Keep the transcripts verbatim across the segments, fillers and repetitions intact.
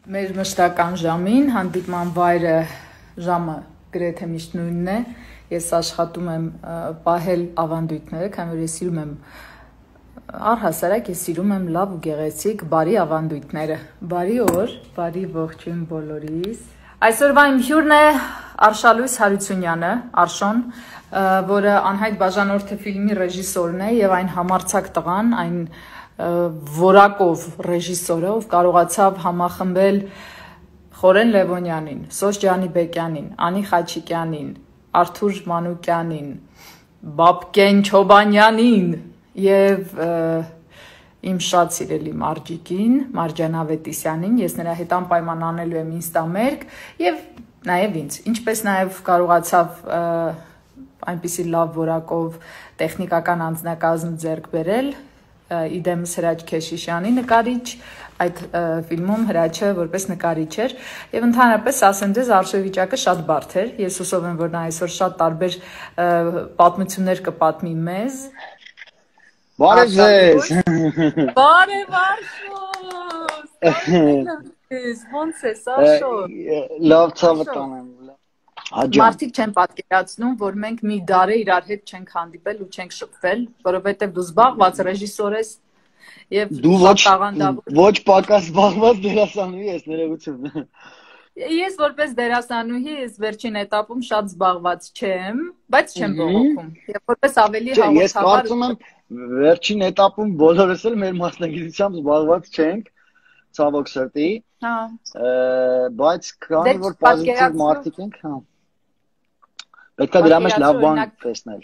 Մեր մշտական ժամին հանդիպման վայրը ժամը գրեթե միշտ նույնն է։ Ես աշխատում եմ պահել ավանդույթները, քանի որ ես սիրում եմ առհասարակ ես սիրում եմ լավ ու գեղեցիկ բարի ավանդույթները։ Բարի օր, բարի ողջույն բոլորիս։ Այսօրվա իմ հյուրն է Արշալույս Հարությունյանը, Արշոն, որը Անհայտ բաժանորդը ֆիլմի ռեժիսորն է եւ այն համարձակ տղան, այն որակով ռեժիսորը, ով կարողացավ համախմբել Խորեն Լևոնյանին, Սոս Ջանիբեկյանին, Անի Խաչիկյանին, Արթուր Մանուկյանին, Բաբկեն Չոբանյանին եւ իմ շատ սիրելի Մարջիկին, Մարջան Ավետիսյանին, ես նրա հետ անպայման անելու եմ ինստամերկ եւ նաեւ ինձ, ինչպես նաեւ կարողացավ այնպիսի լավ որակով տեխնիկական անձնակազմ ձեռք բերել իդեմս Հրաչ Քեշիշյանի նկարիչ, այդ ֆիլմում Հրաչը որպես նկարիչ էր եւ ընդհանրապես ասեմ ձեզ արժեվիճակը շատ բարդ էր։ Ես հուսով եմ, որ նա այսօր շատ տարբեր պատմություններ կպատմի մեզ։ Բարև ձեզ։ Բարև Արշոս։ Ոնց ես Արշոս։ Լավ ցավը տանեմ։ Մարդիկ չեն պատկերացնում, որ մենք մի դարե իրար հետ չենք հանդիպել ու չենք շփվել, որովհետև դու զբաղված ռեժիսոր ես եւ դու ոչ ոչ պակաս զբաղված դերասանուհի ես, ներողություն։ Ես որպես դերասանուհի ես վերջին этаպում շատ զբաղված չեմ, բայց չեմ բողոքում։ Եվ որպես ավելի հավասար։ Ես կարծում եմ վերջին этаպում բոլորս էլ մեր մասնագիտությամբ զբաղված չենք, ցավոք սրտի։ Հա։ Բայց քանի որ պոզիտիվ մարդիկ ենք, հա։ Պետք է դրա մեջ լավ բան տեսնել։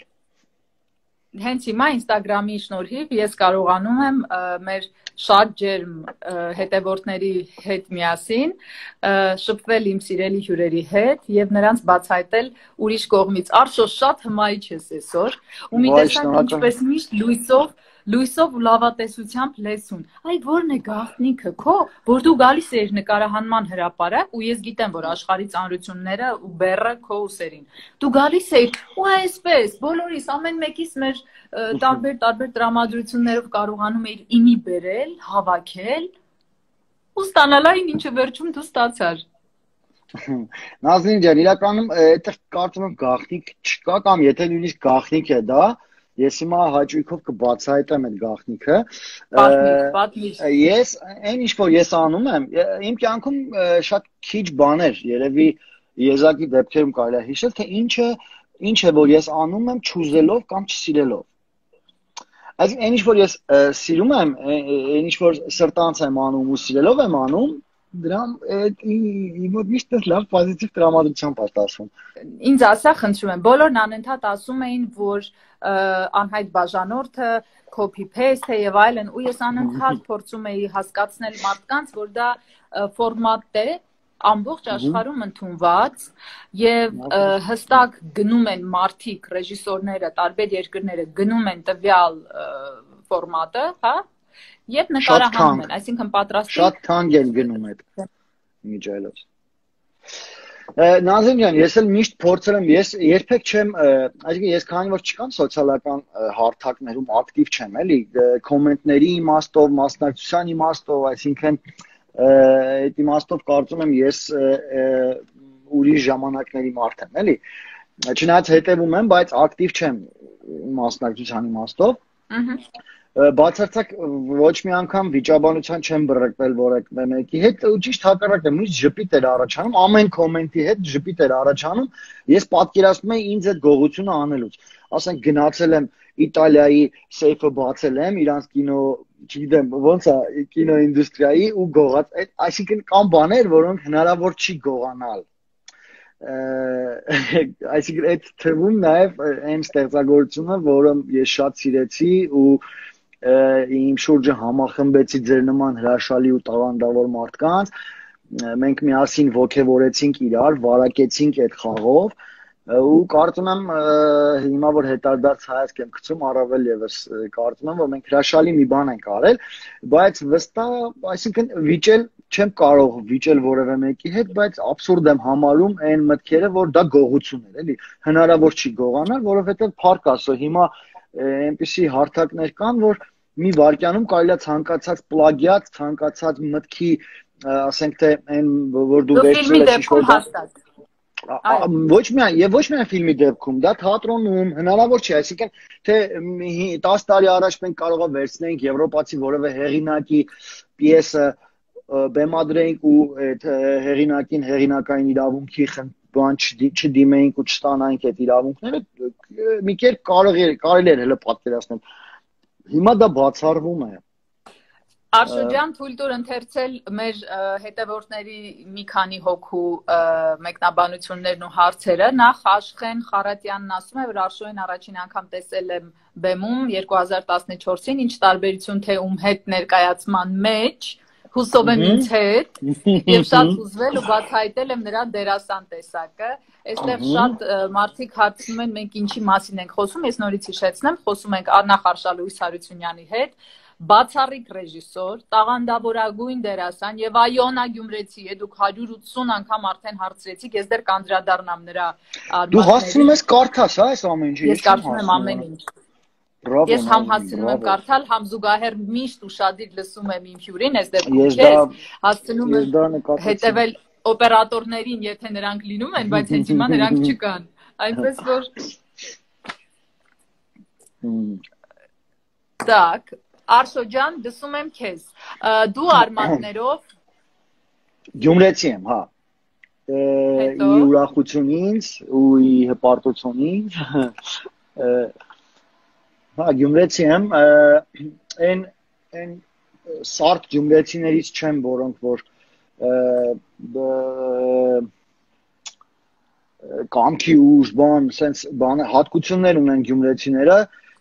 Հենց հիմա Instagram-ի շնորհիվ ես կարողանում եմ մեր շատ ջերմ հետևորդների հետ միասին շփվել իմ սիրելի հյուրերի հետ եւ նրանց բացահայտել ուրիշ կողմից։ Արշոս շատ հմայիչ ես այսօր ու մի տեսակ ինչպես միշտ լույսով լույսով ու լավատեսությամբ լեցուն։ Այ ո՞րն է գաղտնիքը քո, որ դու գալիս ես նկարահանման հրապարակ ու ես գիտեմ, որ աշխարհի ծանրությունները ու բեռը քո ուսերին։ Դու գալիս ես ու այսպես բոլորիս ամեն մեկից մեր տարբեր տարբեր տրամադրություններով կարողանում էիր իմի բերել, հավաքել ու ստանալ այն, ինչը վերջում դու ստացար։ Նազնին ջան, իրականում այդտեղ կարծում եմ գաղտնիք չկա կամ եթե նույնիսկ գաղտնիք է դա Ես հիմա հաճույքով կբացահայտեմ այդ գաղտնիքը։ Պատմիր, պատմիր։ Ես այն ինչ որ ես անում եմ, իմ կյանքում շատ քիչ բաներ, երևի եզակի դեպքերում կարելի է հիշել, թե ինչը ինչ է որ ես անում եմ չուզելով կամ չսիրելով։ Այսինքն այն ինչ որ ես սիրում եմ, այն ինչ որ սրտանց եմ անում ու սիրելով եմ անում, դրան իմ մոտ միշտ լավ պոզիտիվ տրամադրությամբ է ստացվում։ Ինձ ասա, խնդրում եմ, բոլորն անընդհատ ասում էին, որ Անհայտ բաժանորդը copy paste է եւ այլն, ու ես անընդհատ փորձում էի հասկացնել մարդկանց, որ դա ֆորմատ է ամբողջ աշխարհում ընդունված եւ հստակ գնում են մարդիկ, ռեժիսորները, տարբեր երկրները գնում են տվյալ ֆորմատը, հա, եւ նկարահանում են, այսինքն պատրաստի շատ թանկ են գնում այդ միջայլոց։ Նազին ջան, ես էլ միշտ փորձել եմ, ես երբեք չեմ, այսինքն ես քանի որ չկամ սոցիալական հարթակներում ակտիվ չեմ, էլի, կոմենտների իմաստով, մասնակցության իմաստով, այսինքն այդ իմաստով կարծում եմ ես ուրիշ ժամանակների մարդ եմ, էլի։ Չնայած հետևում եմ, բայց ակտիվ չեմ մասնակցության իմաստով։ Ահա Բացարձակ ոչ մի անգամ վիճաբանության չեմ բռնկվել որևէ մեկի հետ, ու ճիշտ հակառակն է, միշտ ժպիտ էր առաջանում, ամեն կոմենտի հետ ժպիտ էր առաջանում, ես պատկերացնում եմ ինձ այդ գողությունը անելուց։ Ասենք գնացել եմ Իտալիայի սեյֆը բացել եմ, իրանց կինո, չգիտեմ, ոնց է, կինոինդուստրիայի ու գողած, այսինքն կան բաներ, որոնք հնարավոր չի գողանալ։ Այսինքն այդ թվում նաև այն ստեղծագործությունը, որը ես շատ սիրեցի ու իմ շուրջը համախմբեցի ձեր նման հրաշալի ու տաղանդավոր մարդկանց, մենք միասին ոգևորեցինք իրար, վարակեցինք այդ խաղով ու կարծում եմ հիմա որ հետադարձ հայացք եմ գցում առավել եւս կարծում եմ որ մենք հրաշալի մի բան ենք արել, բայց վստահ, այսինքն վիճել չեմ կարող վիճել որևէ մեկի հետ, բայց абսուրդ եմ համարում այն մտքերը, որ դա գողություն է, էլի, հնարավոր չի գողանալ, որովհետեւ փառք Աստծո, հիմա այնպիսի հարթակներ կան, որ մի վայրկյանում կարելի է ցանկացած պլագիատ, ցանկացած մտքի ասենք թե այն որ դու Դու ֆիլմի վերցրել ես դեպքում ինչ-որ հաստատ։ Այո։ ոչ միայն եւ ոչ միայն ֆիլմի դեպքում, դա թատրոնում հնարավոր չէ, այսինքն թե տասը տարի առաջ մենք կարող է վերցնենք եվրոպացի որևէ հեղինակի պիեսը բեմադրեինք ու այդ հեղինակին հեղինակային իրավունքի բան չդիմեինք ու չստանայինք այդ իրավունքները, մի կերպ կարող է կարելի էր հələ պատկերացնել։ Հիմա դա բացառվում է։ Արշո ջան, թույլ տուր ընթերցել մեր հետևորդների մի քանի հոգու մեկնաբանություններն ու հարցերը։ Նախ Աշխեն Խարատյանն ասում է, որ Արշոյին առաջին անգամ տեսել եմ բեմում երկու հազար տասնչորսին, ինչ տարբերություն թե ում հետ ներկայացման մեջ, հուսով եմ ինձ հետ, եւ շատ հուզվել ու բացահայտել եմ նրա դերասան տեսակը։ Այստեղ շատ մարդիկ հարցնում են մենք ինչի մասին ենք խոսում, ես նորից հիշեցնեմ, խոսում ենք Արնախ Արշալույս Հարությունյանի հետ, բացառիկ ռեժիսոր, տաղանդավորագույն դերասան եւ Այոնա Գյումրեցի է, դուք հարյուր ութսուն անգամ արդեն հարցրեցիք, ես դեռ կանդրադառնամ նրա արմատներին։ Դու հասցնում ես կարդաս, հա, այս ամեն ինչը։ Ես կարդում եմ ամեն ինչ։ Ես համ հասցնում եմ կարդալ, համ զուգահեռ միշտ ուշադիր լսում եմ իմ հյուրին, այս դեպքում քեզ հասցնում եմ հետևել օպերատորներին, եթե նրանք լինում են, բայց հենց հիմա նրանք չկան։ Այնպես որ Так, Արշո ջան, դսում եմ քեզ։ Դու արմատներով Գյումրեցի եմ, հա։ Ի ուրախություն ինձ ու ի հպարտություն ինձ։ Հա, Գյումրեցի եմ, այն այն սարդ գյումրեցիներից չեմ, որոնք որ կամքի ուժ, բան, sense բան հատկություններ ունեն գյումրեցիները,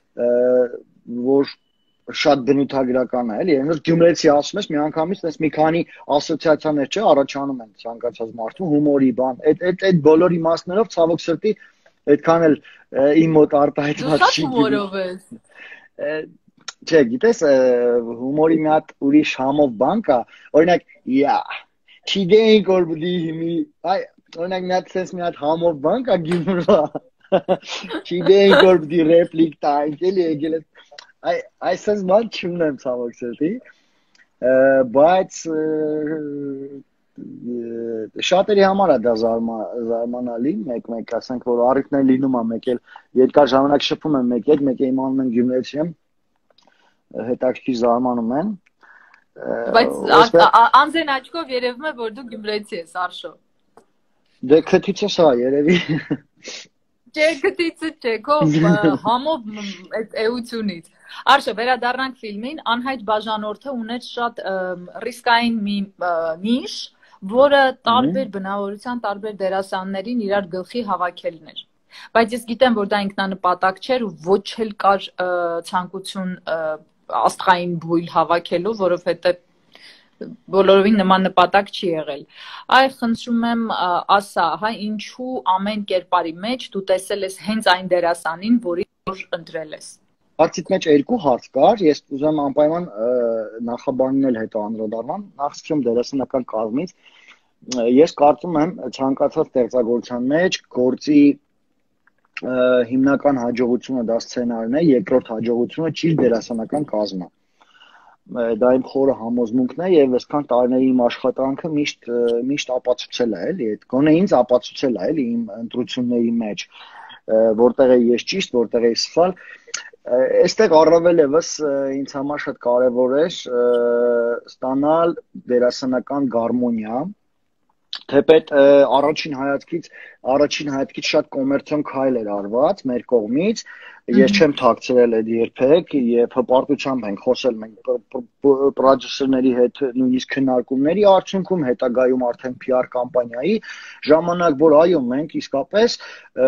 որ շատ բնութագրական է, էլի, այնպես գյումրեցի ասում ես, միանգամից այնպես մի քանի ասոցիացիաներ չէ, առաջանում են ցանկացած մարդու հումորի բան, այդ այդ այդ բոլոր իմաստներով ցավոք սրտի այդքան էլ իմ մոտ արտահայտված չի։ Դու հումորով ես։ Չէ, գիտես, հումորի մի հատ ուրիշ համով բան կա, օրինակ, յա, չգիտեինք որ բդի հիմի, այ, օրինակ մի հատ sense մի հատ համով բան կա գյումրվա, չգիտեինք որ բդի ռեպլիկ տայինք, էլի եկել է, այ, այս sense բան չունեմ ցավոք սրտի, բայց շատերի համար է դա զարմանալի, մեկ-մեկ ասենք, որ առիթներ լինում է, մեկ էլ երկար ժամանակ շփում եմ մեկ հետ, մեկ է իմանում են գյումրեցի եմ, հետաքրքիր զարմանում են։ Բայց անձեն աչքով երևում է, որ դու գյումրեցի ես, Արշո։ Դե քթիցս հա, երևի։ Չէ, քթիցը չէ, քո համով այդ էությունից։ Արշո, վերադառնանք ֆիլմին, Անհայտ բաժանորդը ուներ շատ ռիսկային մի նիշ, որը տարբեր բնավորության, տարբեր դերասաններին իրար գլխի հավաքելն էր։ Բայց ես գիտեմ, որ դա ինքնանպատակ չէր ու ոչ էլ կար ցանկություն աստղային բույլ հավաքելու, որովհետև բոլորովին նման նպատակ չի եղել։ Այ խնդրում եմ ասա, հա, ինչու ամեն կերպարի մեջ դու տեսել ես հենց այն դերասանին, որին ընտրել ես։ Հարցիդ մեջ երկու հարց կար, ես ուզում եմ անպայման նախաբանին էլ հետո անդրադառնամ, նախ սկսեմ դերասանական կազմից, ես կարծում եմ ցանկացած ստեղծագործության մեջ գործի հիմնական հաջողությունը դա սցենարն է, երկրորդ հաջողությունը ճիշտ դերասանական կազմը։ Դա իմ խորը համոզմունքն է եւ այսքան տարիների իմ աշխատանքը միշտ միշտ ապացուցել է, էլի, այդ գոնե ինձ ապացուցել է, էլի, իմ ընտրությունների մեջ, որտեղ է ես ճիշտ, որտեղ է սխալ։ Այստեղ առավել եւս ինձ համար շատ կարեւոր էր ստանալ դերասանական գարմոնիա, թեպետ առաջին հայացքից առաջին հայացքից շատ կոմերցիոն քայլ էր արված մեր կողմից, ես չեմ թաքցրել այդ երբեք եւ հպարտությամբ ենք խոսել մենք պրոդյուսերների հետ նույնիսկ քննարկումների արդյունքում հետագայում արդեն P R կամպանիայի ժամանակ, որ այո մենք իսկապես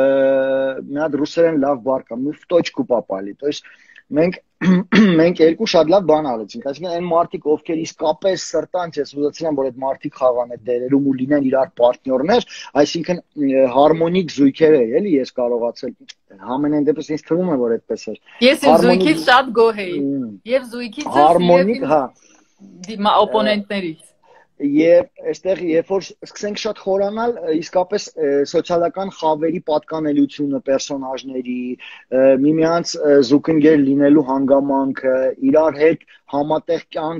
մի հատ ռուսերեն լավ բառ կա, мы в точку попали, то есть մենք մենք երկու շատ լավ բան արեցինք, այսինքն այն մարդիկ, ովքեր իսկապես սրտանց ես ուզեցել եմ, որ այդ մարդիկ խաղան այդ դերերում ու լինեն իրար պարտներներ, այսինքն հարմոնիկ զույգեր է, էլի ես կարողացել համենայն դեպս ինձ թվում է, որ այդպես էր։ Ես իմ զույգից շատ գոհ էի, եւ զույգից հարմոնիկ, հա, դիմա օպոնենտներից։ Եվ այստեղ երբ որ սկսենք շատ խորանալ, իսկապես սոցիալական խավերի պատկանելիությունը պերսոնաժների, միմյանց զուգընկեր լինելու հանգամանքը, իրար հետ համատեղ կյանք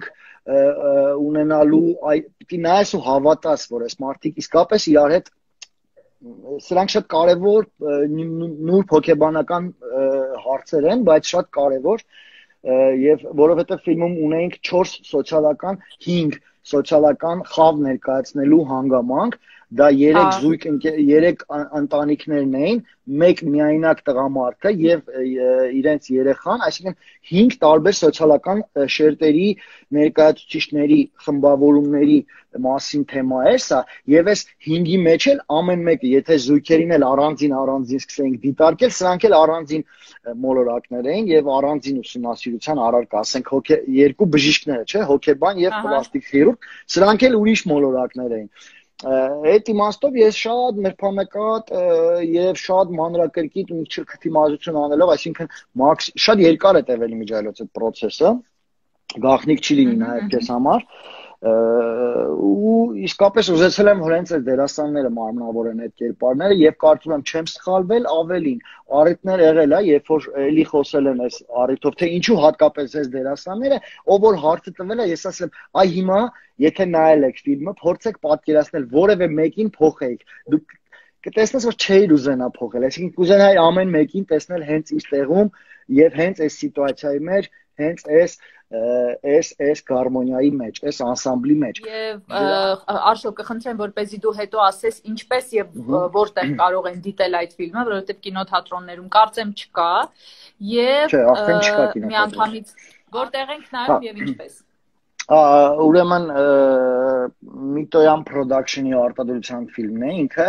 ունենալու այ պիտի նայես ու հավատաս, որ այս մարդիկ իսկապես իրար հետ սրանք շատ կարևոր նուրբ հոգեբանական հարցեր են, բայց շատ կարևոր եւ որովհետեւ ֆիլմում ունեինք չորս սոցիալական, հինգ սոցիալական խավ ներկայացնելու հանգամանք, դա երեք զույգ երեք ընտանիքներն էին, մեկ միայնակ տղամարդը եւ իրենց երեխան, այսինքն հինգ տարբեր սոցիալական շերտերի ներկայացուցիչների խմբավորումների մասին թեմա է սա, եւ այս հինգի մեջ էլ ամեն մեկը, եթե զույգերին էլ առանձին առանձին սկսենք դիտարկել, սրանք էլ առանձին մոլորակներ էին եւ առանձին ուսումնասիրության առարկա, ասենք հոգե երկու բժիշկները, չէ, հոգեբան եւ պլաստիկ խիրուրգ, սրանք էլ ուրիշ մոլորակներ էին։ Այդ իմաստով ես շատ մերփամեկատ եւ շատ մանրակրկիտ ու քթիմազություն անելով, այսինքն մաքս շատ երկար է տևել իմիջիայլոց այդ process-ը, գաղտնիք չի լինի նաեւ քեզ համար, ու իսկապես ուզեցել եմ հենց այդ դերասանները մարմնավորեն այդ կերպարները եւ կարծում եմ չեմ սխալվել, ավելին առիթներ եղել է, երբ որ էլի խոսել են այս առիթով, թե ինչու հատկապես այս դերասանները, ով որ հարցը տվել է, ես ասեմ, այ հիմա եթե նայել եք ֆիլմը, փորձեք պատկերացնել որևէ մեկին փոխեիք, դուք կտեսնես, որ չէիր ուզենա փոխել, այսինքն կուզենայի ամեն մեկին տեսնել հենց իր տեղում եւ հենց այս սիտուացիայի մեջ, հենց այս այս այս գարմոնիայի մեջ, այս անսամբլի մեջ։ Եվ Արշո, կխնդրեմ, որպեսզի դու հետո ասես ինչպես եւ որտեղ կարող են դիտել այդ ֆիլմը, որովհետեւ կինոթատրոններում կարծեմ չկա, եւ միանգամից որտեղ ենք նայում եւ ինչպես։ Ուրեմն Միտոյան Production-ի արտադրության ֆիլմն է ինքը,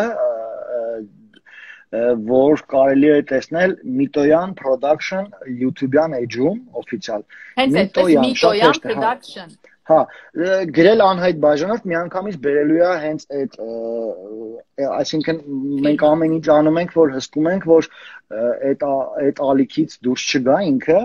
որ կարելի է տեսնել Mitoyan Production YouTube-յան էջում օֆիցիալ։ Հենց այդպես Mitoyan Production։ Հա, գրել անհայտ բաժանորդ միանգամից բերելու է հենց այդ, այսինքն մենք ամեն ինչ անում ենք, որ հսկում ենք, որ այդ այդ ալիքից դուրս չգա ինքը։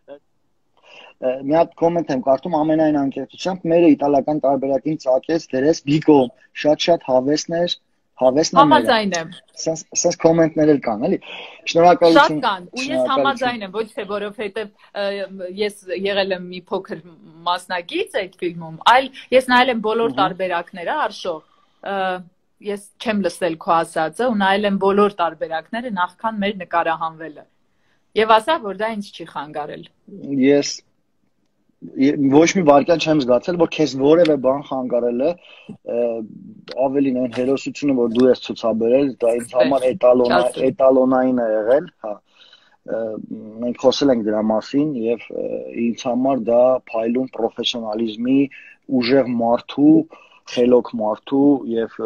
Մի հատ կոմենտ եմ կարդում ամենայն անկեղծությամբ, մերը իտալական տարբերակին ծակեց դերես Բիգո, շատ-շատ հավեսներ Հավեսն է։ Համաձայն եմ։ Սենց կոմենտներ էլ կան, էլի։ Շնորհակալություն։ Շատ կան, ու ես համաձայն եմ, ոչ թե որովհետև ես եղել եմ մի փոքր մասնակից այդ ֆիլմում, այլ ես նայել եմ բոլոր տարբերակները, Արշո, ես չեմ լսել քո ասածը, ու նայել եմ բոլոր տարբերակները նախքան մեր նկարահանվելը։ Եվ ասա, որ դա ինձ չի խանգարել։ Ես ոչ մի վարքյան չեմ զգացել, որ քեզ որևէ բան խանգարել է, ավելին այն հերոսությունը, որ դու ես ցուցաբերել, դա ինձ համար էտալոնա, էտալոնային է եղել, հա։ Մենք խոսել ենք դրա մասին եւ ինձ համար դա փայլուն պրոֆեսիոնալիզմի, ուժեղ մարդու, խելոք մարդու եւ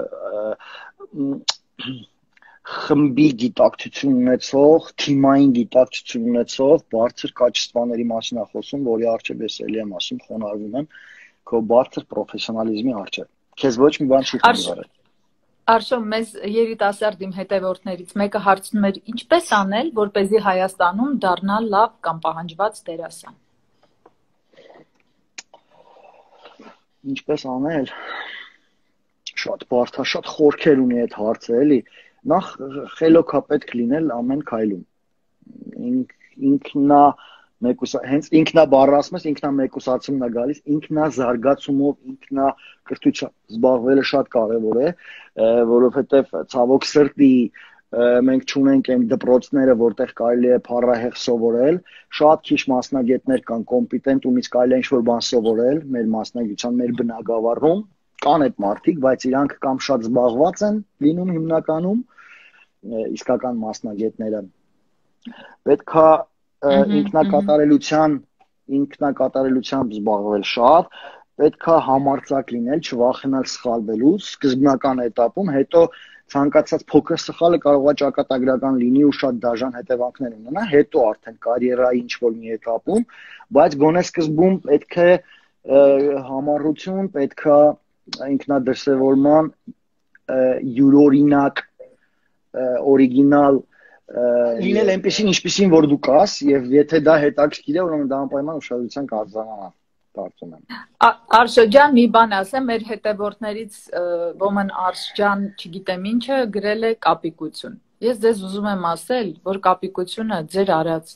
խմբի գիտակցություն ունեցող, թիմային գիտակցություն ունեցող բարձր կաչեստվաների մասին է խոսում, որի առջև ես էլի եմ ասում, խոնարհվում եմ քո բարձր պրոֆեսիոնալիզմի առջև։ Քեզ ոչ մի բան չի խանգարել։ Արշո, մեզ երիտասարդ իմ հետևորդներից մեկը հարցնում էր, ինչպես անել, որպեսզի Հայաստանում դառնալ լավ կամ պահանջված դերասան։ Ինչպես անել։ Շատ բարդ է, շատ խորքեր ունի այդ հարցը, էլի։ Նախ խելոք է պետք լինել ամեն քայլում։ Ինքնա մեկուսա, հենց ինքնա բառը ասում ես, ինքնա մեկուսացումն է գալիս, ինքնա զարգացումով, ինքնա կրթությամբ զբաղվելը շատ կարևոր է, որովհետև ցավոք սրտի մենք չունենք այն դպրոցները, որտեղ կարելի է փառահեղ սովորել, շատ քիչ մասնագետներ կան կոմպետենտ, ումից կարելի է ինչ-որ բան սովորել մեր մասնագիտության, մեր բնագավառում, կան այդ մարդիկ, բայց իրանք կամ շատ զբաղված են լինում հիմնականում, իսկական մասնագետները։ Պետքա ինքնակատարելության, ինքնակատարելությամբ զբաղվել շատ, պետքա համարձակ լինել, չվախենալ սխալվելուց, սկզբնական էտապում, հետո ցանկացած փոքր սխալը կարող է ճակատագրական լինի ու շատ դաժան հետևանքներ ունենա, հետո արդեն կարիերայի ինչ-որ մի էտապում, բայց գոնե սկզբում պետք է համառություն, պետքա ինքնադրսևորման յուրօրինակ օրիգինալ լինել այնպեսին ինչպեսին որ դու կաս եւ եթե դա հետաքրքիր է ուրեմն դա անպայման ուշադրության կարձանանա կարծում եմ Արշո ջան մի բան ասեմ մեր հետևորդներից ոմն Արշ ջան չգիտեմ ինչը գրել է կապիկություն ես ձեզ ուզում եմ ասել որ կապիկությունը ձեր արածն է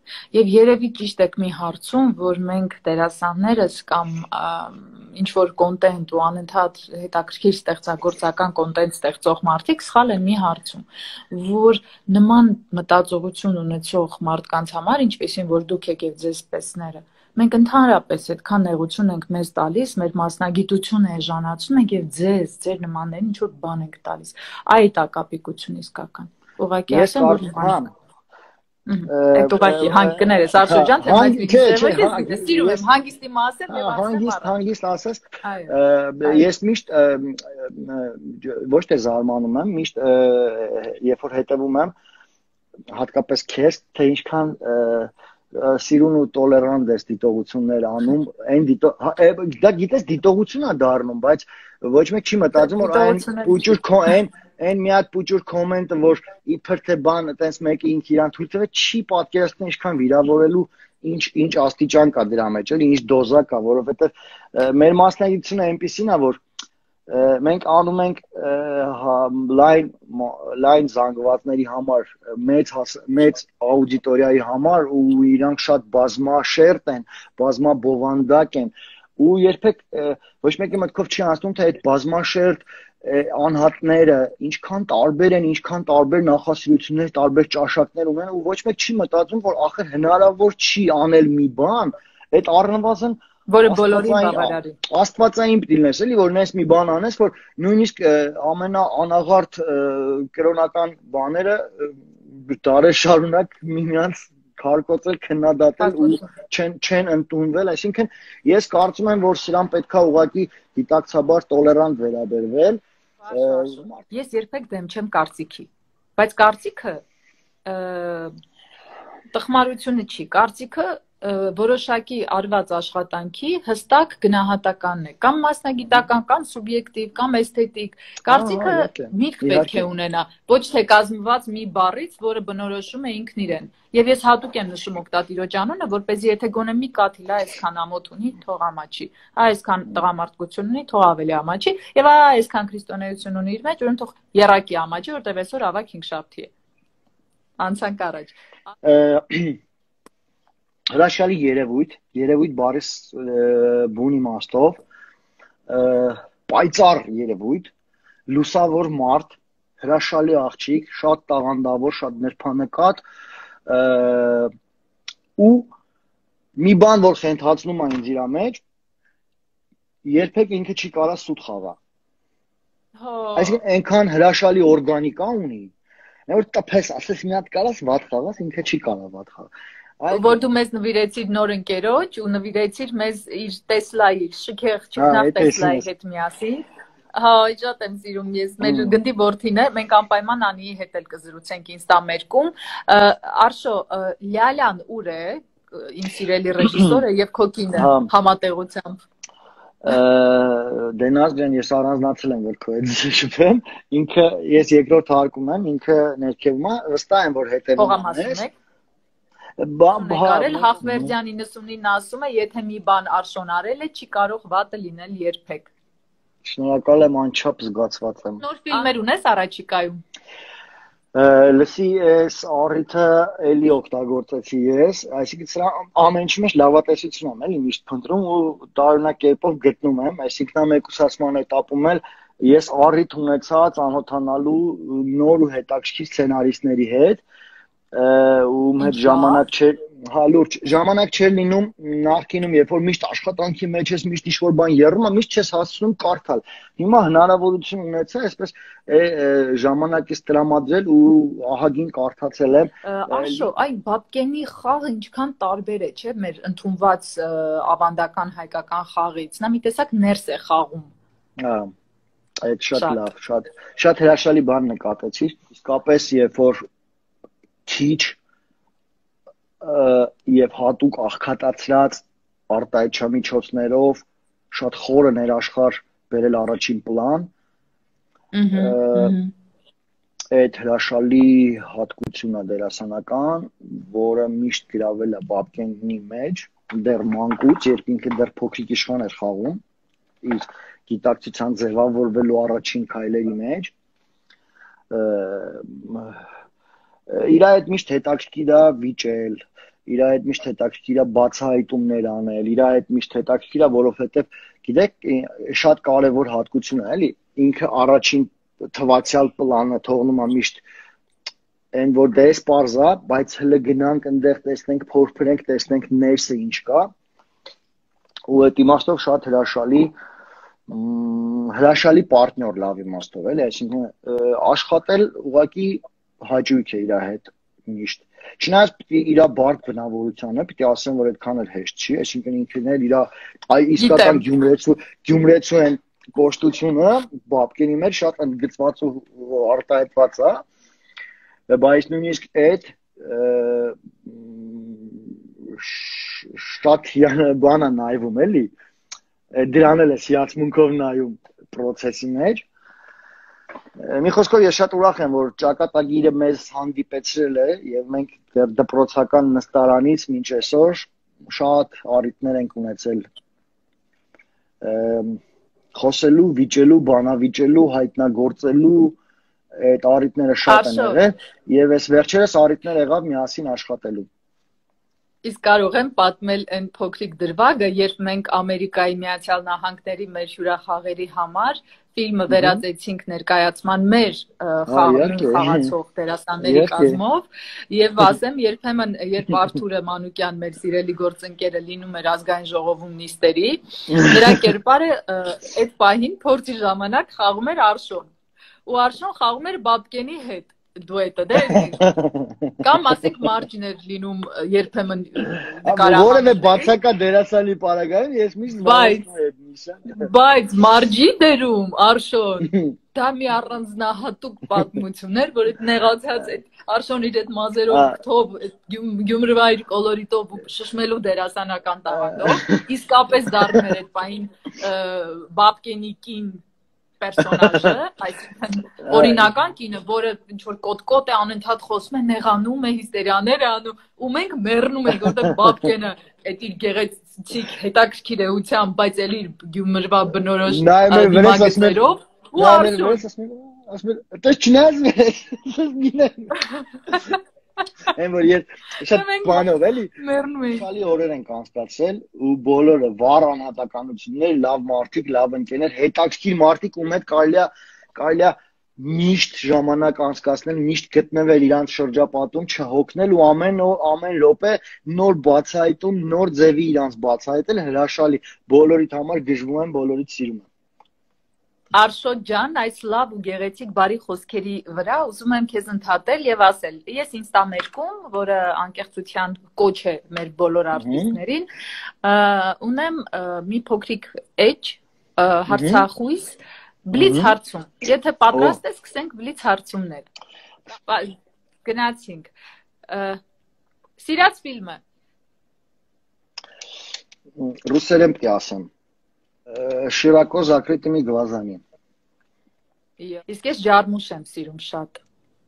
Եվ երևի ճիշտ եք մի հարցում, որ մենք դերասաններս կամ ինչ որ կոնտենտ ու անընդհատ հետաքրքիր ստեղծագործական կոնտենտ ստեղծող մարդիկ սխալ են մի հարցում, որ նման մտածողություն ունեցող մարդկանց համար, ինչպեսին որ դուք եք եւ ձեզ պեսները, մենք ընդհանրապես այդքան նեղություն ենք մեզ տալիս, մեր մասնագիտությունը էժանացնում ենք եւ ձեզ, ձեր նմաններին ինչ որ բան ենք տալիս։ Այդ է կապիկություն իսկական։ Ուղղակի ասեմ, որ բան Այդ ուղղակի հանգներես Արշո ջան, թե բայց մի ձևը սիրում եմ հանգիստի մասը եւ ասեմ հանգիստ հանգիստ ասես ես միշտ ոչ թե զարմանում եմ, միշտ երբ որ հետևում եմ հատկապես քեզ, թե ինչքան սիրուն ու տոլերանտ ես դիտողություններ անում, այն դա գիտես դիտողություն է դառնում, բայց ոչ մեկ չի մտածում որ այն փուճուր քո այն Այն մի հատ փուճուր կոմենտը, որ իբր թե բան, այտենց մեկը ինքը իրան թույլ տվեց, չի պատկերացնում ինչքան վիրավորելու ինչ ինչ աստիճան կա դրա մեջ, էլի ինչ դոզա կա, որովհետև մեր մասնագիտությունը այնպեսին է, որ մենք անում ենք լայն լայն զանգվածների համար, մեծ մեծ աուդիտորիայի համար ու իրանք շատ բազմաշերտ են, բազմաբովանդակ են ու երբեք ոչ մեկի մտքով չի անցնում, թե այդ բազմաշերտ անհատները ինչքան տարբեր են, ինչքան տարբեր նախասիրություններ, տարբեր ճաշակներ ունեն ու ոչ մեկ չի մտածում, որ ախր հնարավոր չի անել մի բան, այդ առնվազն որը բոլորին բավարարի։ Աստվածային պիտի լինես, էլի որ նես մի բան անես, որ նույնիսկ ամենաանաղարտ կրոնական բաները դարեր շարունակ միմյանց քարկոծել, քննադատել ու չեն չեն ընդունվել, այսինքն ես կարծում եմ, որ սրան պետքա ուղղակի դիտակցաբար տոլերանտ վերաբերվել։ Ես երբեք դեմ չեմ կարծիքի, բայց կարծիքը տխմարությունը չի, կարծիքը որոշակի արված աշխատանքի հստակ գնահատականն է, կամ մասնագիտական, կամ սուբյեկտիվ, կամ էսթետիկ, կարծիքը միտք պետք է ունենա, ոչ թե կազմված մի բառից, որը բնորոշում է ինքն իրեն։ Եվ ես հատուկ եմ նշում օգտատիրոջ անունը, որպեսզի եթե գոնե մի կաթիլ այսքան ամոթ ունի, թող ամաչի, այսքան տղամարդկություն ունի, թող ավելի ամաչի, եւ այսքան քրիստոնեություն ունի իր մեջ, ուրեմն թող եռակի ամաչի, որտեղ այսօր ավակ հինգշաբթի է։ Անցանք առաջ։ Հրաշալի երևույթ, երևույթ բառի բուն իմաստով, պայծառ երևույթ, լուսավոր մարդ, հրաշալի աղջիկ, շատ տաղանդավոր, շատ նրբանկատ ու մի բան, որ խենթացնում է ինձ իրա մեջ, երբեք ինքը չի կարա սուտ խաղա։ Այսինքն այնքան հրաշալի օրգանիկա ունի, որ տպես ասես մի հատ կարաս վատ խաղաս, ինքը չի կարա վատ խաղա։ Որ դու մեզ նվիրեցիր նոր ընկերոջ ու նվիրեցիր մեզ իր Տեսլայի, շքեղ ճուկնախ Տեսլայի հետ միասին։ Հա, շատ եմ սիրում ես, մեր գնդի որդին է, մենք անպայման Անիի հետ էլ կզրուցենք ինստամերկում։ Արշո, Լալյան ուր է, իմ սիրելի ռեժիսորը եւ քո կինը համատեղությամբ։ Դենաս ջան, ես առանձնացել եմ, որ քո հետ շփեմ։ Ինքը ես երկրորդ հարկում եմ, ինքը ներքևում է, վստահ եմ, որ հետևում է։ Նկարել Հախվերդյանի իննսունինը ասում է, եթե մի բան Արշոն արել է, չի կարող վատը լինել երբեք։ Շնորհակալ եմ, անչափ զգացված եմ։ Նոր ֆիլմեր ունես առաջիկայում։ Լսի, ես առիթը էլի օգտագործեցի ես, այսինքն սրա ամեն ինչի մեջ լավատեսություն եմ, էլի միշտ փնտրում ու տարօրինակ կերպով գտնում եմ, այսինքն մեկուսացման этаպում էլ ես առիթ ունեցա ծանոթանալու նոր ու հետաքրքիր սցենարիստների հետ ու հետ ժամանակ չէ, հա լուրջ, ժամանակ չէր լինում նախկինում, երբ որ միշտ աշխատանքի մեջ ես, միշտ ինչ-որ բան եռում է, միշտ չես հասցնում կարդալ։ Հիմա հնարավորություն ունեցա, այսպես ժամանակից տրամադրել ու ահագին կարդացել եմ։ Արշո, այ Բաբկենի խաղը ինչքան տարբեր է, չէ՞, մեր ընդունված ավանդական հայկական խաղից։ Նա մի տեսակ ներս է խաղում։ Հա, այդ շատ լավ, շատ շատ հրաշալի բան նկատեցի, իսկապես երբ որ քիչ եւ հատուկ աղքատացրած արտահայտչամիջոցներով շատ խորը ներաշխար բերել առաջին պլան։ Այդ հրաշալի հատկությունն է դերասանական, որը միշտ գրավել է Բաբկենի մեջ, դեռ մանկուց, երբ ինքը դեռ փոքրիկ իշխան էր խաղում, իր գիտակցության ձևավորվելու առաջին քայլերի մեջ։ Իրա հետ միշտ հետաքրքիր է վիճել, իր հետ միշտ հետաքրքիր է բացահայտումներ անել, իր հետ միշտ հետաքրքիր է, որովհետև գիտեք, շատ կարևոր հատկություն է, էլի, ինքը առաջին թվացial պլանը թողնում է միշտ այն որ դες parza, բայց հələ գնանք այնտեղ տեսնենք, փորփրենք, տեսնենք ներսը ինչ կա։ Ու այդ իմաստով շատ հրաշալի հրաշալի պարտներ լավ իմաստով, էլի, այսինքն աշխատել ուղղակի հաճույք է իր հետ միշտ։ Չնայած պիտի իր բարդ բնավորությանը, պիտի ասեմ, որ այդքան էլ հեշտ չի, այսինքն ինքն էլ իր իսկական գյումրեցու գյումրեցու են կոշտությունը բաբկենի մեջ շատ ընդգծված ու արտահայտված է, բայց նույնիսկ այդ շատ բան է նայվում էլի, դրան էլ է հիացմունքով նայում process-ի մեջ։ Մի խոսքով ես շատ ուրախ եմ, որ ճակատագիրը մեզ հանդիպեցրել է եւ մենք դեռ դպրոցական նստարանից մինչ այսօր շատ առիթներ ենք ունեցել խոսելու, վիճելու, բանավիճելու, հայտնագործելու այդ առիթները շատ են եղել եւ այս վերջերս առիթներ եղավ միասին աշխատելու։ Իսկ կարող եմ պատմել այն փոքրիկ դրվագը, երբ մենք Ամերիկայի Միացյալ Նահանգների մեր հյուրախաղերի համար ֆիլմը վերածեցինք ներկայացման մեր խաղացող դերասանների կազմով եւ ասեմ երբեմն երբ Արթուրը Մանուկյան մեր սիրելի գործընկերը լինում էր ազգային ժողովում նիստերի, նրա կերպարը այդ պահին փորձի ժամանակ խաղում էր Արշոն ու Արշոն խաղում էր Բաբկենի հետ դուետը դե կամ ասենք մարջին էր լինում երբեմն նկարահանում որևէ բացակա դերասանի պարագայում ես միշտ բայց բայց մարջի դերում Արշոն դա մի առանձնահատուկ պատմություն էր որ այդ նեղացած այդ Արշոնի այդ մազերով թով Գյումրվա իր կոլորիտով շշմելու դերասանական տաղանդով իսկապես դառնում էր այդ պահին Բաբկենիկին պերսոնաժը, այսինքն օրինական կինը, որը ինչ-որ կոտ-կոտ է անընդհատ խոսում է, նեղանում է, հիստերիաներ է անում, ու մենք մեռնում ենք, որտեղ Բաբկենը այդ իր գեղեցիկ հետաքրքիր էությամբ, բայց էլ իր Գյումրվա բնորոշ դիմագծերով ու Արշոն։ Դες չնայած Այն որ ես շատ բանով էլի շալի օրեր ենք անցկացրել ու բոլորը վառ անհատականություններ, լավ մարդիկ, լավ ընկերներ, հետաքրքիր մարդիկ ում հետ կարելի է կարելի է միշտ ժամանակ անցկացնել, միշտ գտնվել իրանց շրջապատում, չհոգնել ու ամեն ամեն րոպե նոր բացահայտում, նոր ձևի իրանց բացահայտել հրաշալի, բոլորիդ համար գժվում եմ, բոլորիդ սիրում եմ։ Արշոտ ջան, այս լավ ու գեղեցիկ բարի խոսքերի վրա ուզում եմ քեզ ընդհատել եւ ասել, ես ինստամերկում, որը անկեղծության կոչ է մեր բոլոր արտիստներին, ունեմ մի փոքրիկ էջ, հարցախույս, բլից հարցում։ Եթե պատրաստ ես, սկսենք բլից հարցումներ։ Գնացինք։ Սիրած ֆիլմը։ Ռուսերեն պիտի ասեմ։ Շիրակո закрытыми глазами։ Իսկ ես ջարմուշ եմ սիրում շատ։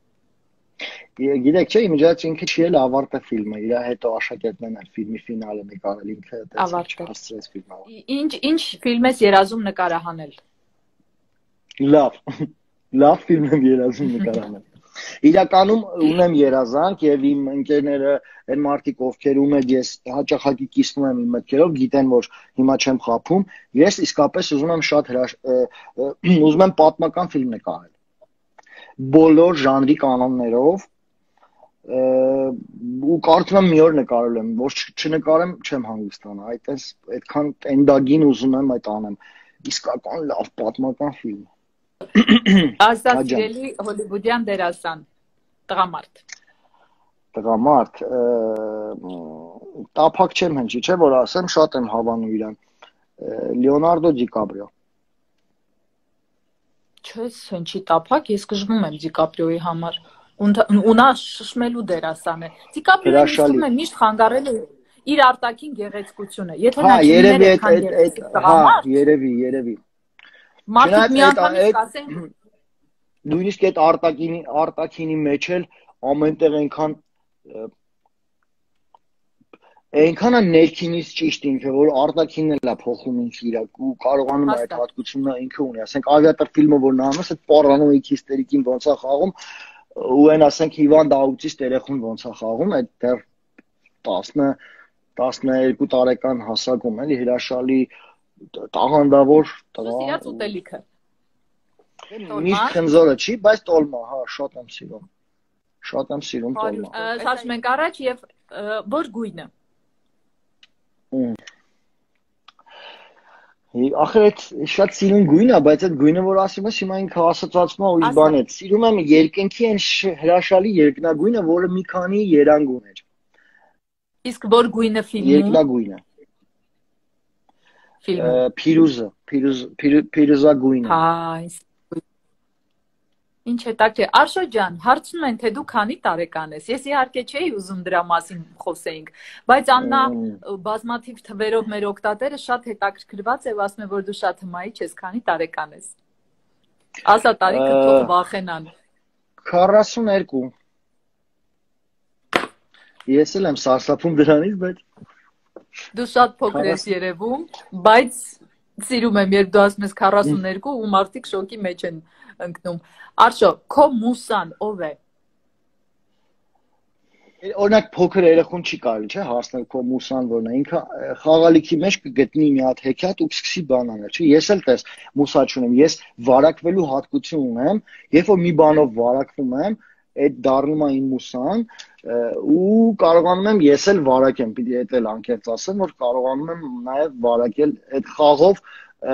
Գիտեք չէ, իմիջիայց ինքը չի էլ ավարտը ֆիլմը, իր հետո աշակերտներն էլ ֆիլմի ֆինալը նկարել ինքը հասցրեց ֆիլմը։ Ինչ ինչ ֆիլմ ես երազում նկարահանել։ Լավ։ Լավ ֆիլմ եմ երազում նկարահանել։ Իրականում ունեմ երազանք եւ իմ ընկերները այն մարդիկ ովքեր ում եմ ես հաճախակի կիսվում եմ իմ մտքերով գիտեն որ հիմա չեմ խափում ես իսկապես ուզում եմ շատ հրաշ ուզում եմ պատմական ֆիլմ նկարել բոլոր ժանրի կանոններով ու կարծում եմ մի օր նկարել եմ ոչ չնկարեմ չեմ հանգստանա այդպես այդքան տենդագին ուզում եմ այդ անեմ իսկական լավ պատմական ֆիլմ Ասա սիրելի հոլիվուդյան դերասան, տղամարդ։ Տղամարդ, տափակ չեմ հնչի, չէ որ ասեմ, շատ եմ հավանում իրան, Լեոնարդո Դիկապրիո։ Չես հնչի տափակ, ես կժվում եմ Դիկապրիոյի համար, ունա շշմելու դերասան է։ Դիկապրիոյի նիստում է միշտ խանգարել է իր արտաքին գեղեցկությունը, եթե նա չիներ է քան գեղեցիկ տղամարդ։ Հա, երևի, երևի։ Մարդիկ միանգամից ասեն նույնիսկ այդ արտակինի արտակինի մեջ էլ ամենտեղ այնքան այնքան է ներքինից ճիշտ ինքը որ արտակինն էլ է փոխում ինքը իր ու կարողանում է այդ հատկությունը ինքը ունի ասենք ավիատոր ֆիլմը որ նա անում է այդ պարանոիկ հիստերիկին ոնց է խաղում ու այն ասենք Հիվան Դաուտիստ երեխուն ոնց է խաղում այդ դեռ տասներկու տարեկան հասակում էլի հրաշալի տաղանդավոր տղա։ Սիրած ուտելիքը։ Միշտ խնձորը չի, բայց տոլմա, հա, շատ եմ սիրում։ Շատ եմ սիրում տոլմա։ Շարժում ենք առաջ եւ որ գույնը։ Ախր այդ շատ սիրուն գույն է, բայց այդ գույնը որ ասում ես հիմա ինքը ասոցացվում է ուրիշ բան է։ Սիրում եմ երկնքի այն հրաշալի երկնագույնը, որը մի քանի երանգ ուներ։ Իսկ որ գույնը ֆիլմում։ Երկնագույնը։ Ֆիլմը։ Փիրուզը, փիրուզ փիրուզագույնը։ Հա, ինչ հետաքրքիր։ Արշո ջան, հարցնում են, թե դու քանի տարեկան ես։ Ես իհարկե չէի ուզում դրա մասին խոսեինք, բայց Աննա բազմաթիվ թվերով մեր օգտատերը շատ հետաքրքրված է, ասում է, որ դու շատ հմայիչ ես, քանի տարեկան ես։ Ասա տարիքը թող վախենան։ քառասուներկու։ Ես էլ եմ սարսափում դրանից, բայց դու շատ փոքր ես երևում, բայց սիրում եմ, երբ դու ասում ես քառասուներկու ու մարդիկ շոկի մեջ են ընկնում։ Արշո, քո մուսան ով է։ Օրինակ փոքր երեխուն չի կարելի, չէ՞, հասնել քո մուսան որն է, ինքը խաղալիքի մեջ կգտնի մի հատ հեքիաթ ու կսկսի բանանել, չէ՞։ Ես էլ տես մուսա չունեմ, ես վարակվելու հատկություն ունեմ, երբ որ մի բանով վարակվում եմ, այդ դառնում է իմ մուսան ու կարողանում եմ ես էլ վարակեմ, պիտի այդ էլ անկեղծ ասեմ, որ կարողանում եմ նաև վարակել այդ խաղով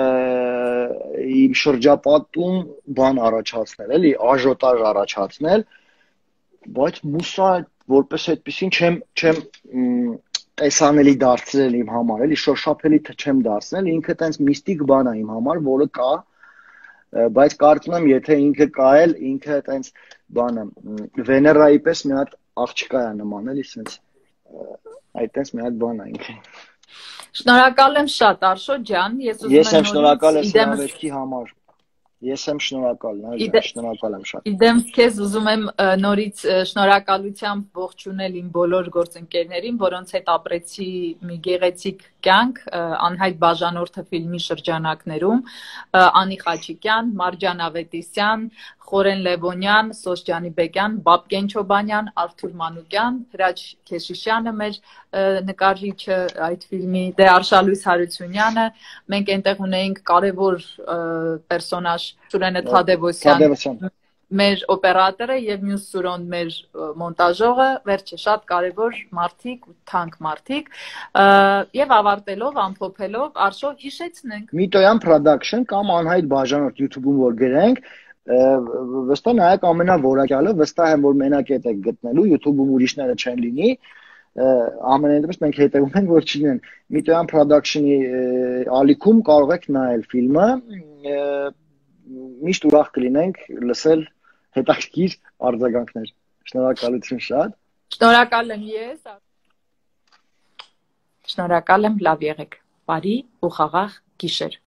իմ շրջապատում բան առաջացնել, էլի աժոտաժ առաջացնել, բայց մուսա որպես այդպեսին չեմ չեմ տեսանելի դարձրել իմ համար, էլի շոշափելի չեմ դարձնել, ինքը տենց միստիկ բան է իմ համար, որը կա, բայց կարծում եմ, եթե ինքը կա էլ, ինքը տենց բանը Վեներայի պես մի հատ աղջկա է նման, էլի սենց այդ տենց մի հատ բան է ինքը։ Շնորհակալ եմ շատ, Արշո ջան, ես ուզում եմ Ես եմ շնորհակալ եմ հրավերքի համար։ Ես եմ շնորհակալ, նա շնորհակալ եմ շատ։ Իդեմ քեզ ուզում եմ նորից շնորհակալությամբ ողջունել իմ բոլոր գործընկերներին, որոնց հետ ապրեցի մի գեղեցիկ կյանք Անհայտ բաժանորդը ֆիլմի շրջանակներում, Անի Խաչիկյան, Մարջան Ավետիսյան, Խորեն Լևոնյան, Սոս Ջանիբեկյան, Բաբկեն Չոբանյան, Արթուր Մանուկյան, Հրաչ Քեշիշյանը մեր նկարիչը այդ ֆիլմի, դե Արշալույս Հարությունյանը, մենք այնտեղ ունեինք կարևոր պերսոնաժ Սուրենը Թադևոսյան, մեր օպերատորը եւ մյուս Սուրոն մեր մոնտաժողը, վերջը շատ կարևոր մարդիկ ու թանկ մարդիկ եւ ավարտելով, ամփոփելով, Արշո հիշեցնենք Միտոյան Production կամ Անհայտ բաժանորդ YouTube-ում որ գրենք վստահ նայեք ամենավորակյալը, վստահ եմ որ մենակ եք գտնելու, YouTube-ում ուրիշները չեն լինի, ամենայն դեպս մենք հետևում ենք որ չլինեն։ Միտոյան Production-ի ալիքում կարող եք նայել ֆիլմը, միշտ ուրախ կլինենք լսել հետաքրքիր արձագանքներ։ Շնորհակալություն շատ։ Շնորհակալ եմ ես։ Շնորհակալ եմ, լավ եղեք։ Բարի ու խաղաղ գիշեր։